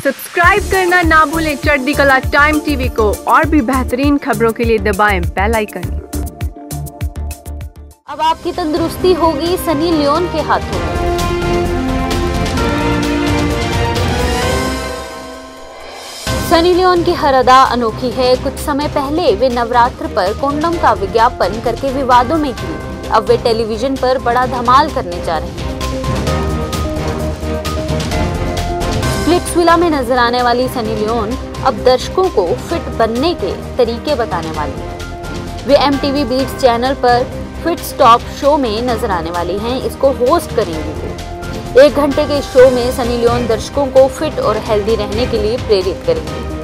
Subscribe करना ना भूलें चढ़दिकला टाइम टीवी को और भी बेहतरीन खबरों के लिए दबाएं बेल आइकन। अब आपकी तंदुरुस्ती होगी सनी लियोन के हाथों में। सनी लियोन की हर अदा अनोखी है। कुछ समय पहले वे नवरात्र पर कोंडम का विज्ञापन करके विवादों में घिरी। अब वे टेलीविजन पर बड़ा धमाल करने जा रहे हैं। फ्लिट्सविला में नजर आने वाली सनी लियोन अब दर्शकों को फिट बनने के तरीके बताने वाली हैं। वे MTV बीट्स चैनल पर FitStop शो में नजर आने वाली हैं। इसको होस्ट करेंगी वो। 1 घंटे के शो में सनी लियोन दर्शकों को फिट और हेल्दी रहने के लिए प्रेरित करेंगी।